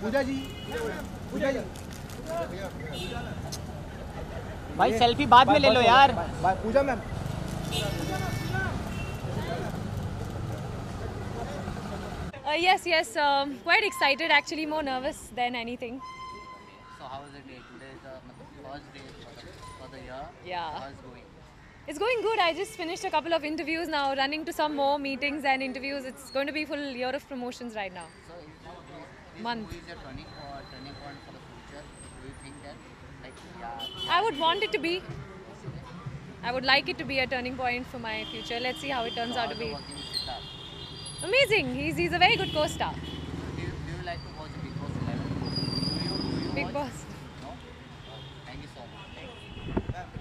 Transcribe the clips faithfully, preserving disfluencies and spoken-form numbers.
पूजा जी, पूजा जी, भाई सेल्फी बाद में ले लो यार। Pooja ma'am. Uh, yes, yes, um, quite excited, actually more nervous than anything. So how is the day? Today is the first day for the, for the year. Yeah. How is it going? It's going good. I just finished a couple of interviews now, running to some more meetings and interviews. It's going to be full year of promotions right now. So is this Month. movie is a turning, uh, turning point for the future? Do you think that? Like, yeah. I would want it to be. I would like it to be a turning point for my future. Let's see how it turns So out how to is be. the working with Siddharth? Amazing. He's, he's a very good co-star. Do you, do you like to watch Big Boss eleven? Do you, do you Big watch? Boss. No? Oh, thank you so much.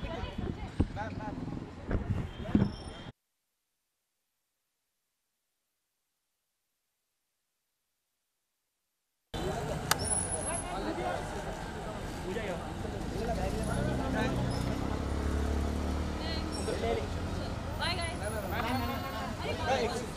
Bye guys.